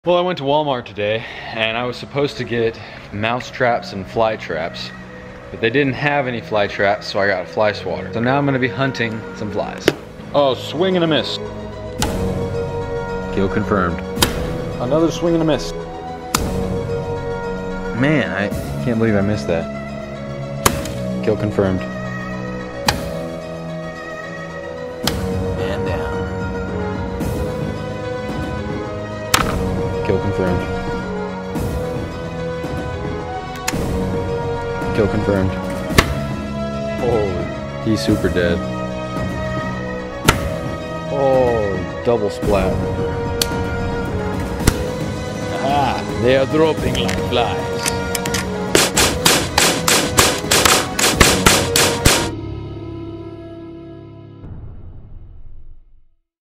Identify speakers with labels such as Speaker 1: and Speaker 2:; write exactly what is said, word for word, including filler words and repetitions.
Speaker 1: Well, I went to Walmart today and I was supposed to get mouse traps and fly traps, but they didn't have any fly traps, so I got a fly swatter. So now I'm gonna be hunting some flies. Oh, swing and a miss. Kill confirmed. Another swing and a miss. Man, I can't believe I missed that. Kill confirmed. And down. Kill confirmed. Kill confirmed. Oh, he's super dead. Oh, double splat. Aha, they are dropping like flies.